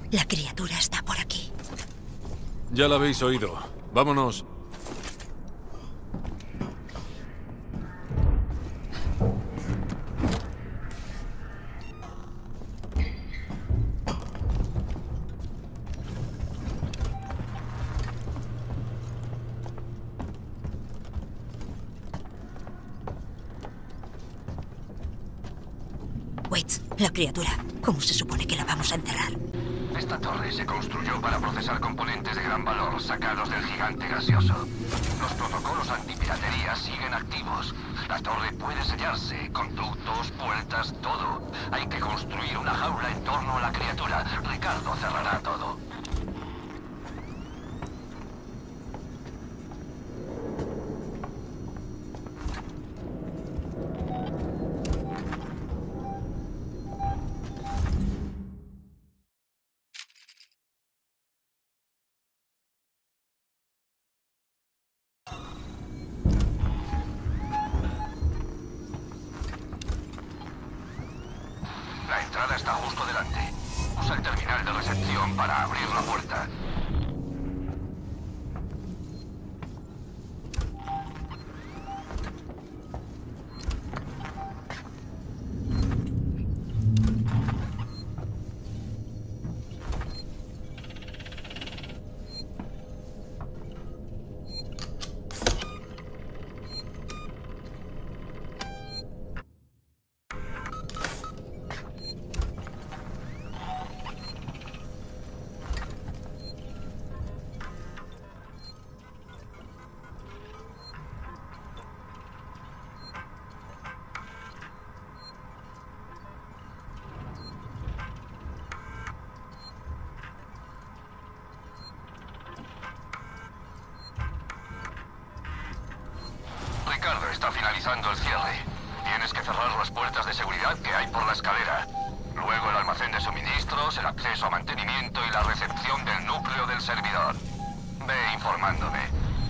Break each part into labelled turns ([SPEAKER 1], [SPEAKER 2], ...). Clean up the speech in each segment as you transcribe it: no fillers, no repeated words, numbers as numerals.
[SPEAKER 1] La criatura está por aquí.
[SPEAKER 2] Ya la habéis oído. Vámonos.
[SPEAKER 1] Waits, la criatura. ¿Cómo se supone que la vamos a encerrar?
[SPEAKER 3] Esta torre se construyó para procesar componentes de gran valor sacados del gigante gaseoso. Los protocolos antipiratería siguen activos. La torre puede sellarse, conductos, puertas, todo. Hay que construir una jaula en torno a la criatura. Ricardo cerrará todo. La entrada está justo delante. Usa el terminal de recepción para abrir la puerta. Ricardo está finalizando el cierre. Tienes que cerrar las puertas de seguridad que hay por la escalera. Luego el almacén de suministros, el acceso a mantenimiento y la recepción del núcleo del servidor. Ve informándome.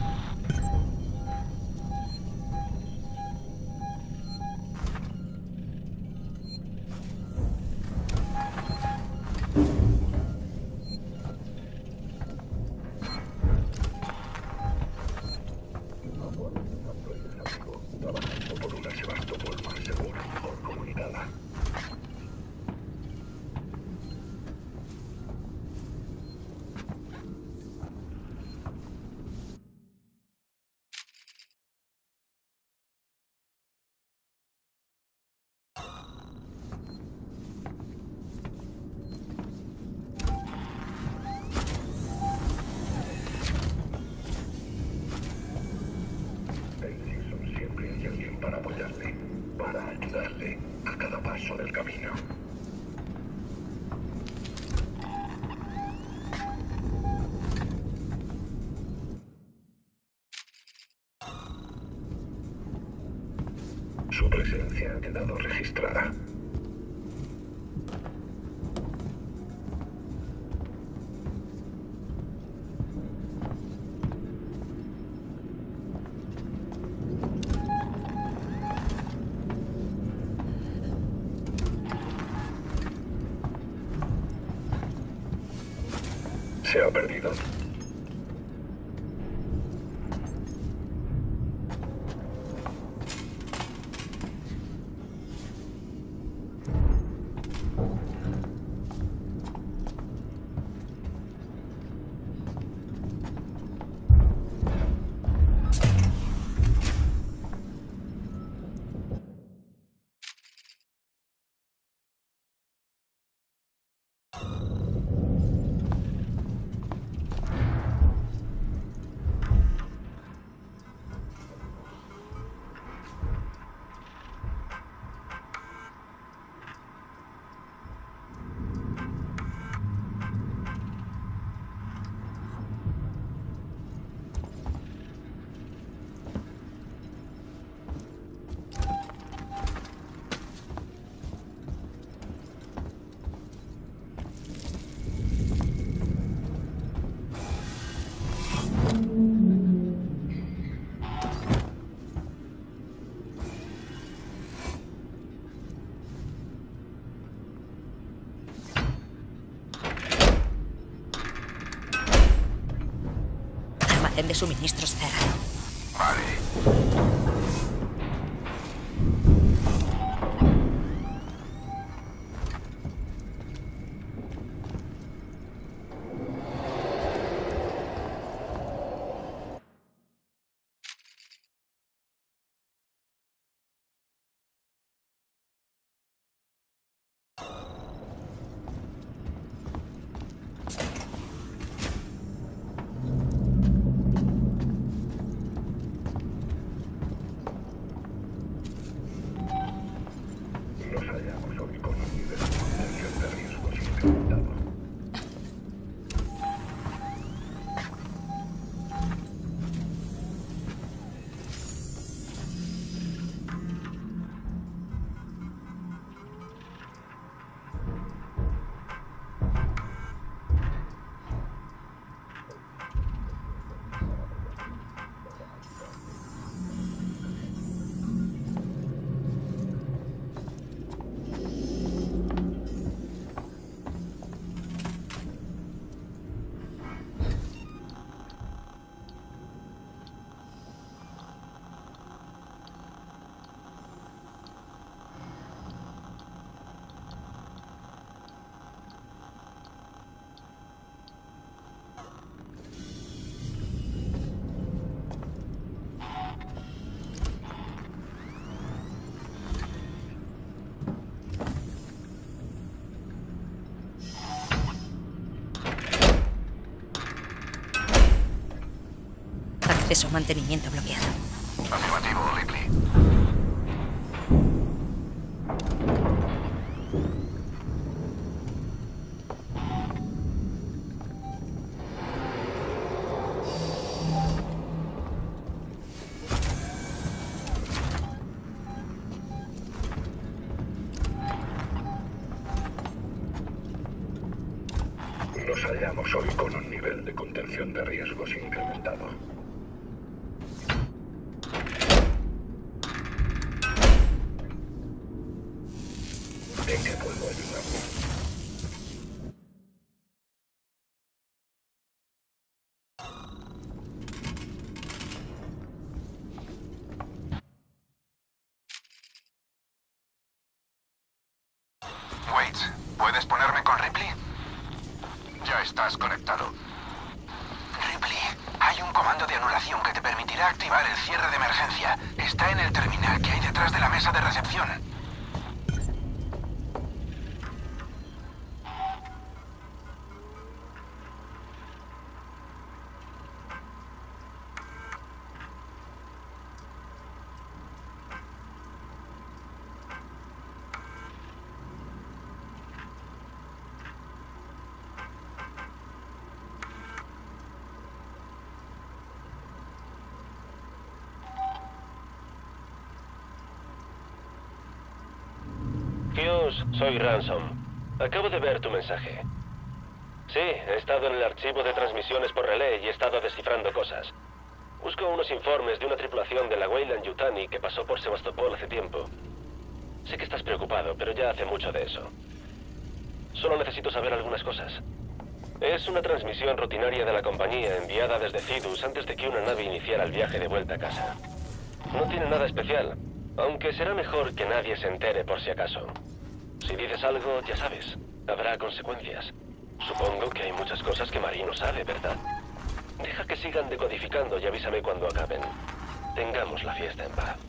[SPEAKER 3] Siempre hay alguien para apoyarle, para ayudarle a cada paso del camino. Su presencia ha quedado registrada. Se ha perdido.
[SPEAKER 1] almacén de suministros cerrado.
[SPEAKER 3] Vale.
[SPEAKER 1] Acceso a mantenimiento bloqueado.
[SPEAKER 3] Afirmativo, Ripley.
[SPEAKER 4] Nos hallamos hoy con un nivel de contención de riesgos incrementado. ¿En qué puedo ayudarle?
[SPEAKER 3] Wait, ¿puedes ponerme con Ripley? Ya estás conectado. Ripley, hay un comando de anulación que te permitirá activar el cierre de emergencia. Está en el terminal que hay detrás de la mesa de recepción.
[SPEAKER 5] Hughes, soy Ransom. Acabo de ver tu mensaje. Sí, he estado en el archivo de transmisiones por relé y he estado descifrando cosas. Busco unos informes de una tripulación de la Weyland-Yutani que pasó por Sebastopol hace tiempo. Sé que estás preocupado, pero ya hace mucho de eso. Solo necesito saber algunas cosas. Es una transmisión rutinaria de la compañía enviada desde Cidus antes de que una nave iniciara el viaje de vuelta a casa. No tiene nada especial, aunque será mejor que nadie se entere por si acaso. Si dices algo, ya sabes, habrá consecuencias. Supongo que hay muchas cosas que Marie no sabe, ¿verdad? Deja que sigan decodificando y avísame cuando acaben. Tengamos la fiesta en paz.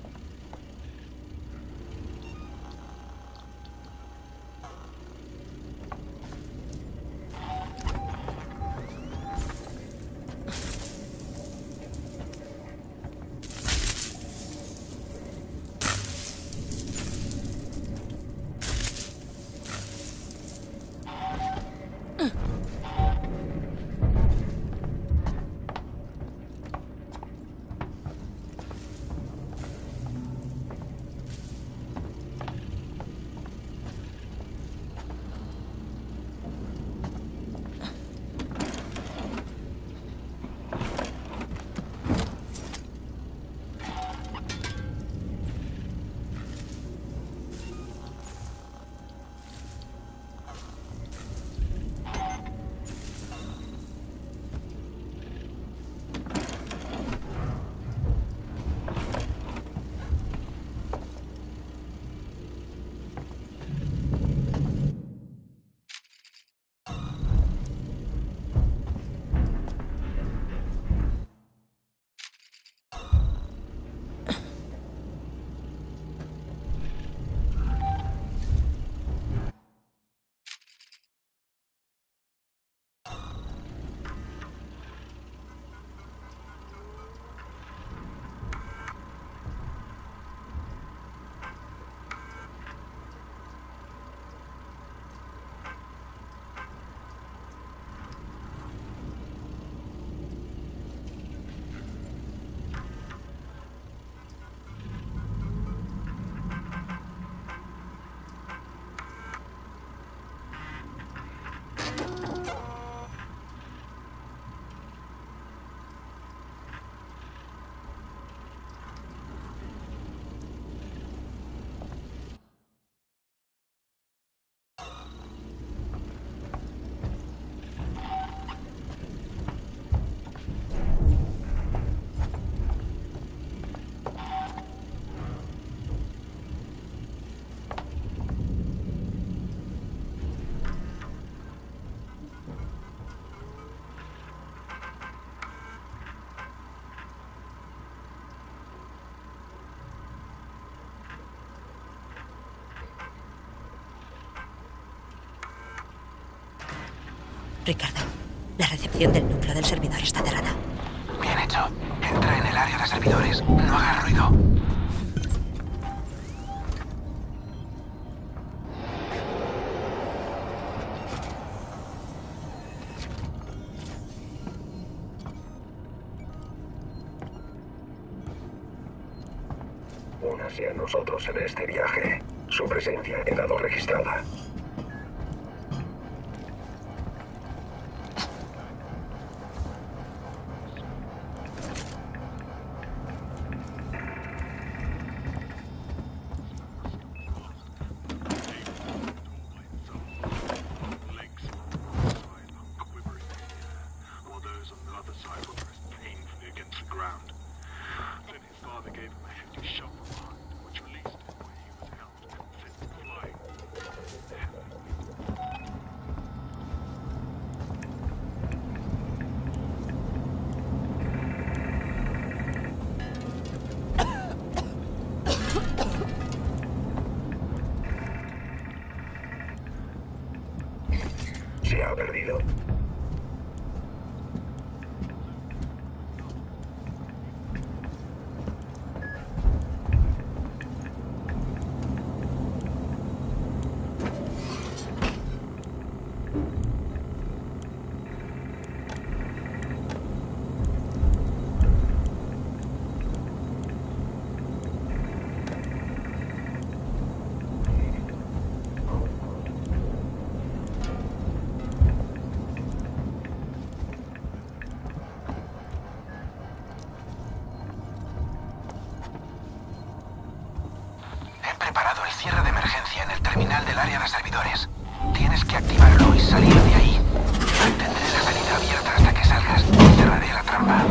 [SPEAKER 1] Ricardo, la recepción del núcleo del servidor está cerrada.
[SPEAKER 3] Bien hecho. Entra en el área de servidores. No hagas ruido.
[SPEAKER 4] Únase a nosotros en este viaje. Su presencia ha quedado registrada. Se ha perdido.
[SPEAKER 3] Preparado el cierre de emergencia en el terminal del área de servidores. Tienes que activarlo y salir de ahí. Mantendré la salida abierta hasta que salgas y cerraré la trampa.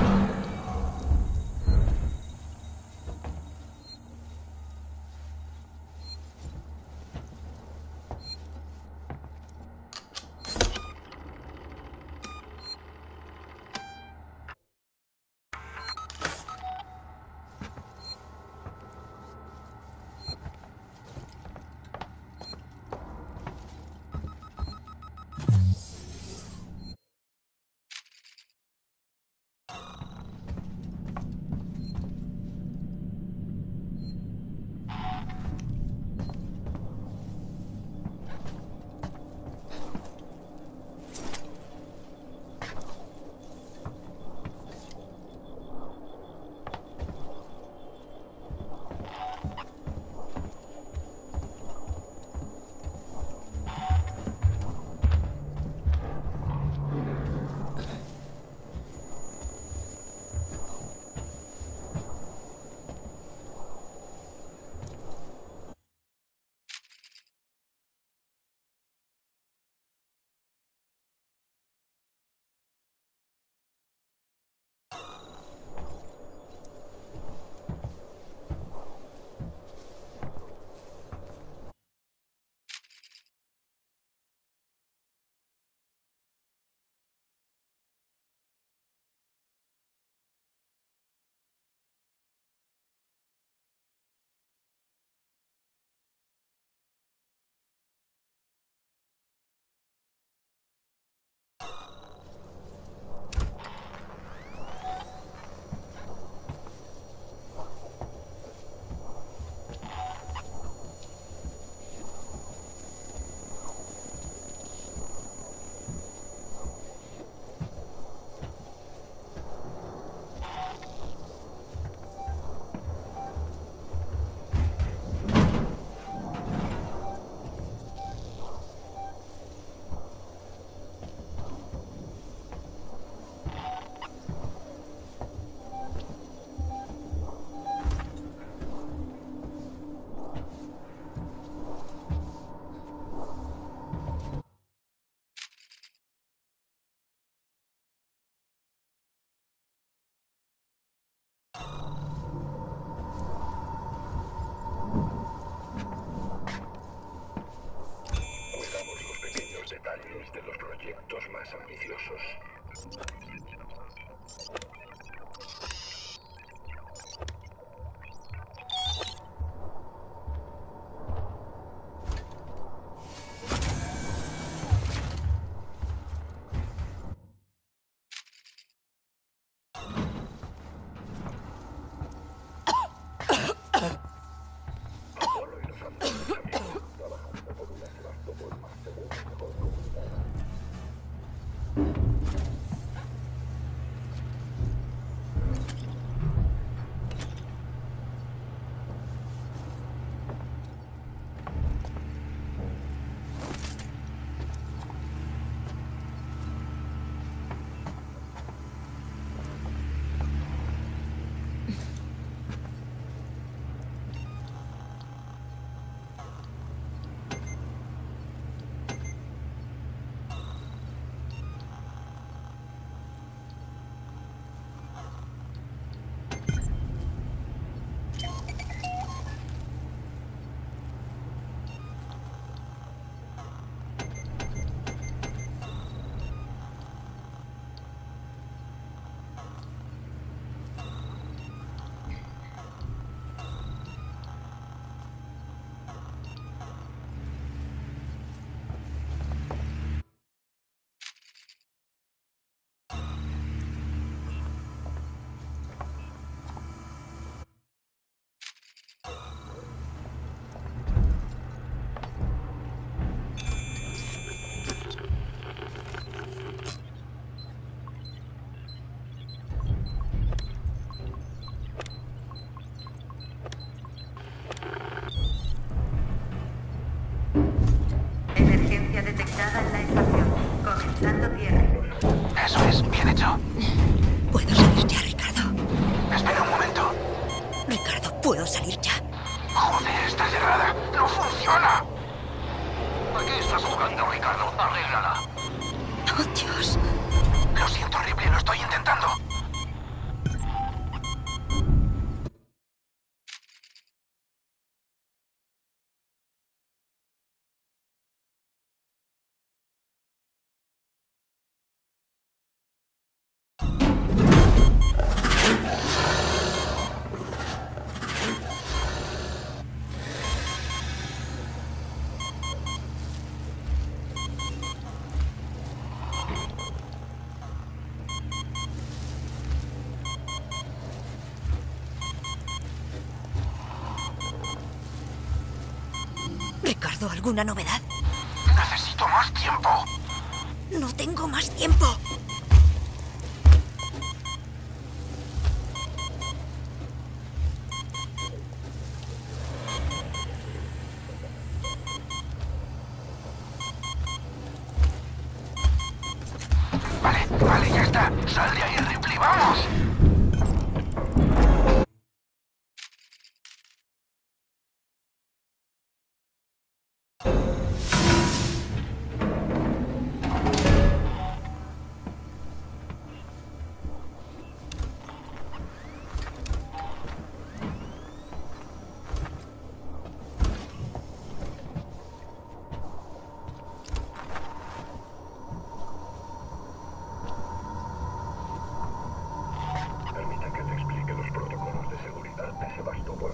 [SPEAKER 3] De los proyectos más ambiciosos. hecho?
[SPEAKER 1] Puedo salir ya, Ricardo.
[SPEAKER 3] Espera un momento.
[SPEAKER 1] Ricardo, puedo salir ya.
[SPEAKER 3] Joder, está cerrada. ¡No funciona! ¿A qué estás jugando, Ricardo? Arréglala.
[SPEAKER 1] Oh, Dios.
[SPEAKER 3] Lo siento, Ripley, lo estoy intentando.
[SPEAKER 1] Ricardo, ¿alguna novedad?
[SPEAKER 3] Necesito más tiempo.
[SPEAKER 1] No tengo más tiempo.
[SPEAKER 3] Vale, ya está. Sal de ahí, Ripley, vamos.
[SPEAKER 4] Permita que le explique los protocolos de seguridad de Sebastopol.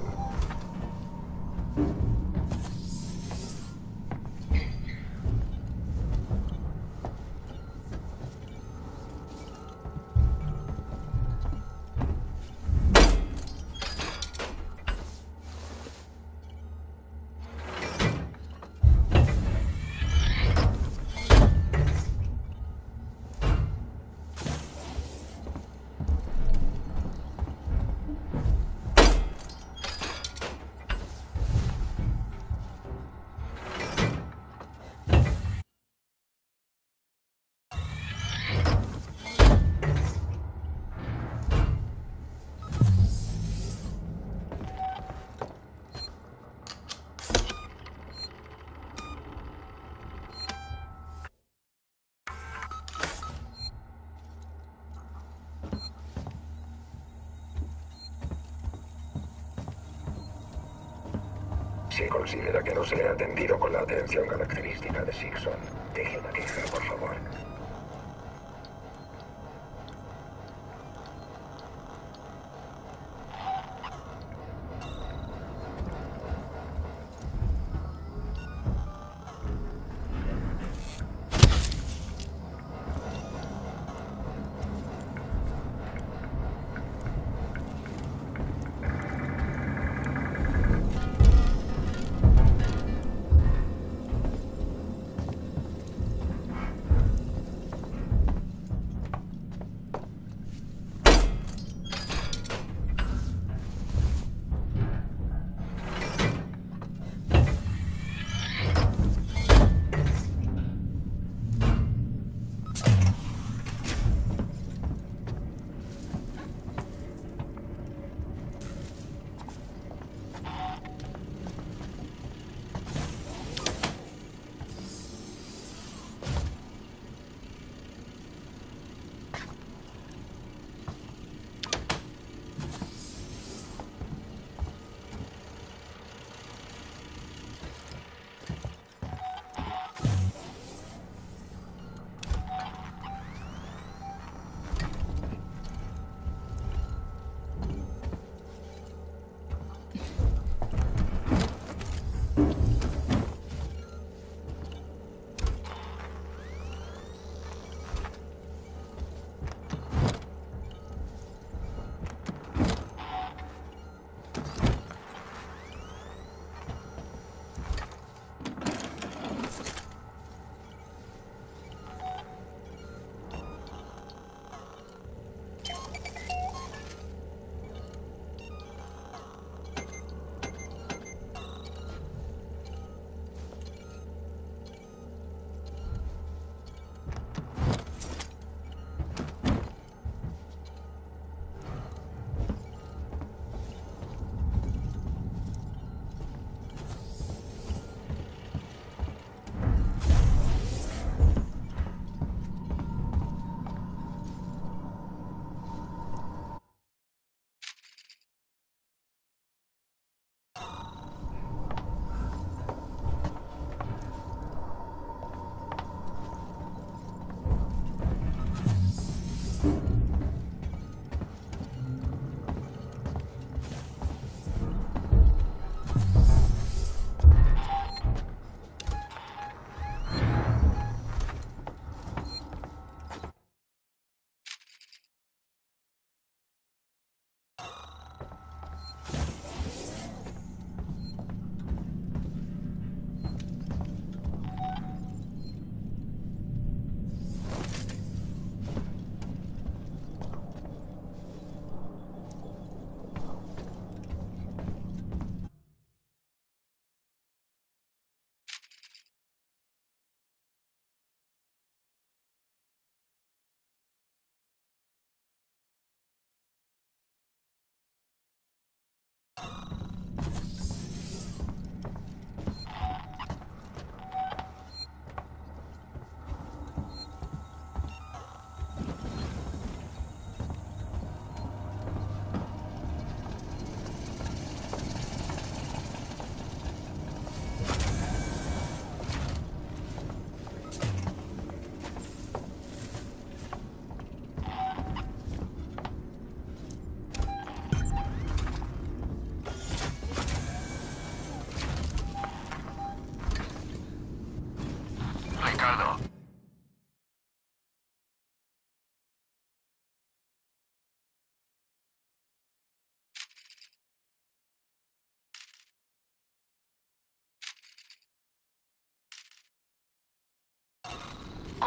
[SPEAKER 4] Si considera que no se le ha atendido con la atención característica de Sixon, deje una queja, por favor.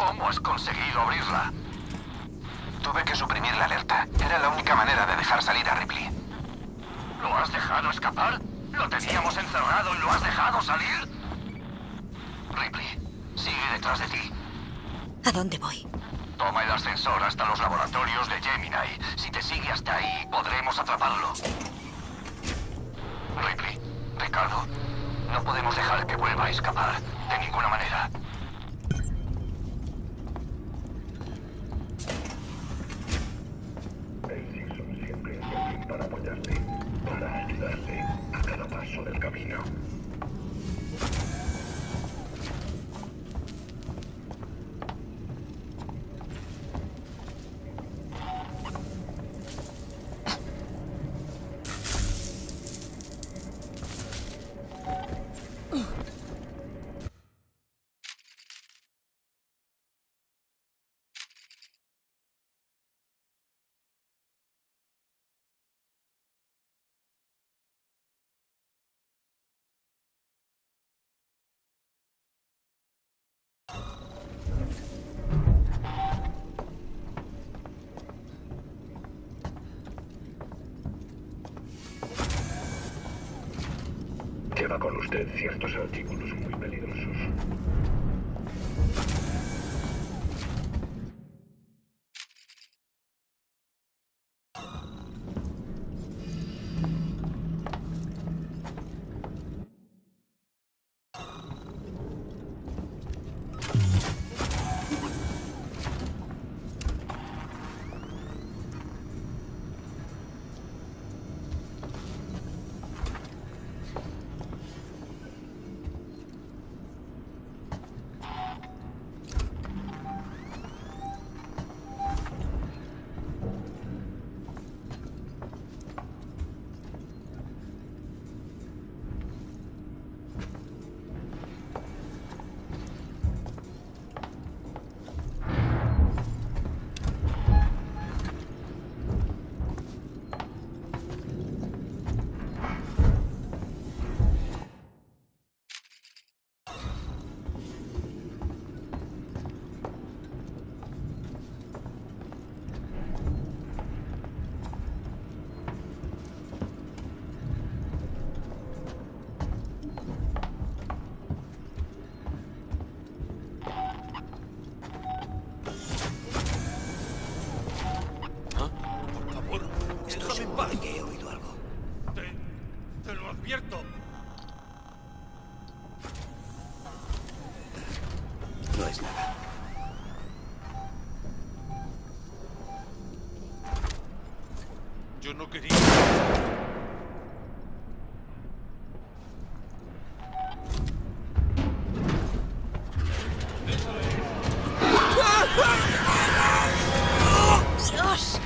[SPEAKER 3] ¿Cómo has conseguido abrirla? Tuve que suprimir la alerta. Era la única manera de dejar salir a Ripley. ¿Lo has dejado escapar? ¿Lo teníamos encerrado y lo has dejado salir? Ripley, sigue detrás de ti.
[SPEAKER 1] ¿A dónde voy?
[SPEAKER 3] Toma el ascensor hasta los laboratorios de Gemini. Si te sigue hasta ahí, podremos atraparlo. Ripley, Ricardo, no podemos dejar que vuelva a escapar. De ninguna manera.
[SPEAKER 4] El Simpson siempre es alguien para apoyarte, para ayudarte a cada paso del camino. Lleva con usted ciertos artículos muy peligrosos.
[SPEAKER 6] Que he oído algo.
[SPEAKER 2] Te lo advierto.
[SPEAKER 6] No es nada.
[SPEAKER 2] Yo no quería.
[SPEAKER 1] ¡Dios!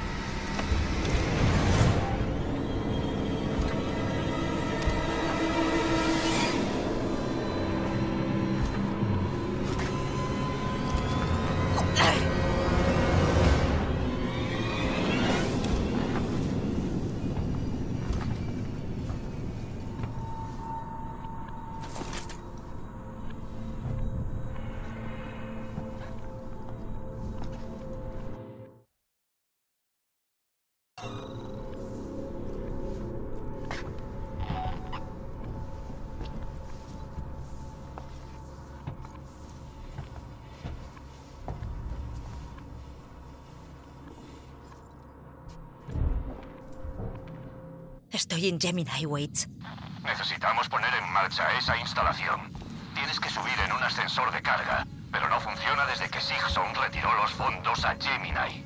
[SPEAKER 1] Estoy en Gemini, Waits.
[SPEAKER 3] Necesitamos poner en marcha esa instalación. Tienes que subir en un ascensor de carga, pero no funciona desde que Sigson retiró los fondos a Gemini.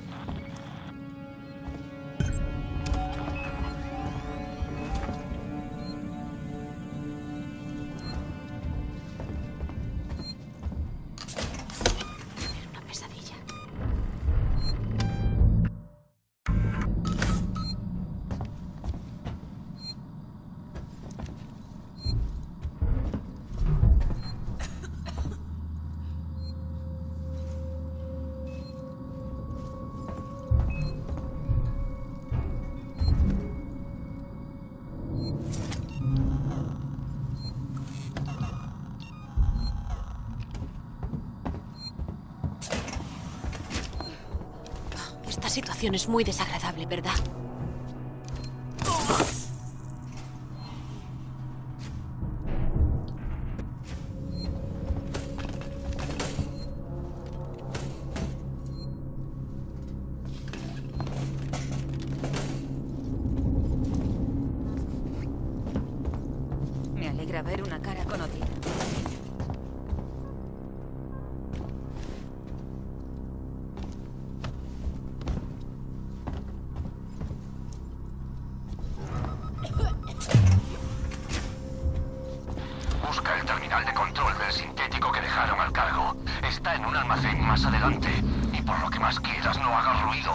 [SPEAKER 1] Una pesadilla.
[SPEAKER 7] situación es muy desagradable, ¿verdad?
[SPEAKER 1] Me alegra ver una cara conocida.
[SPEAKER 3] Busca el terminal de control del sintético que dejaron al cargo. Está en un almacén más adelante. Y por lo que más quieras, no hagas ruido.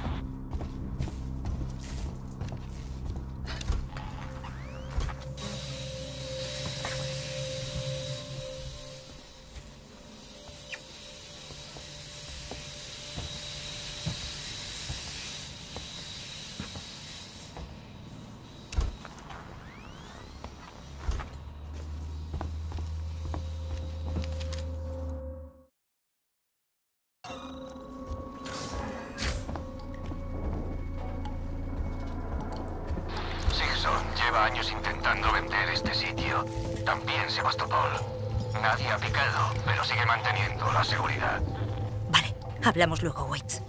[SPEAKER 3] Sigson lleva años intentando vender este sitio. También Sebastopol. Nadie ha picado, pero sigue manteniendo la seguridad.
[SPEAKER 1] Vale, hablamos luego, Waits.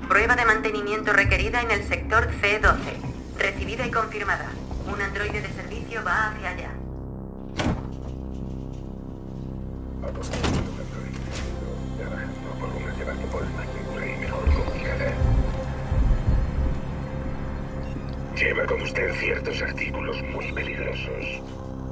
[SPEAKER 8] Prueba de mantenimiento requerida en el sector C12. Recibida y confirmada. Un androide de servicio va hacia allá.
[SPEAKER 4] Lleva con usted ciertos artículos muy peligrosos.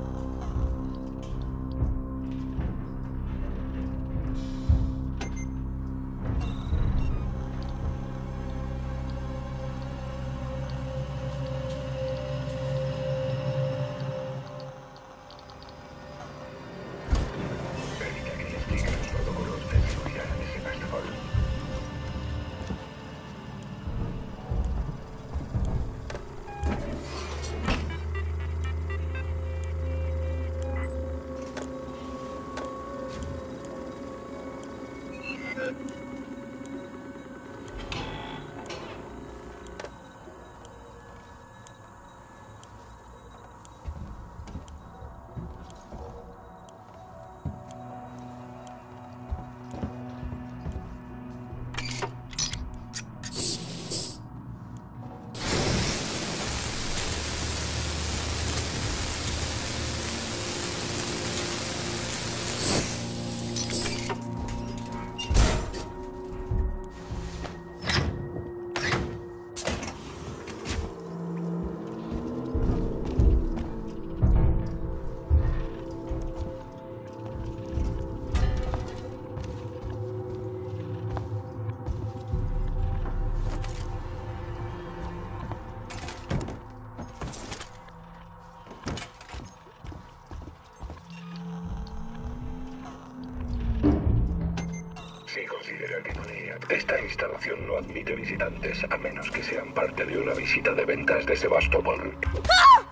[SPEAKER 4] Si considera que esta instalación no admite visitantes a menos que sean parte de una visita de ventas de Sebastopol.
[SPEAKER 7] ¡Ah!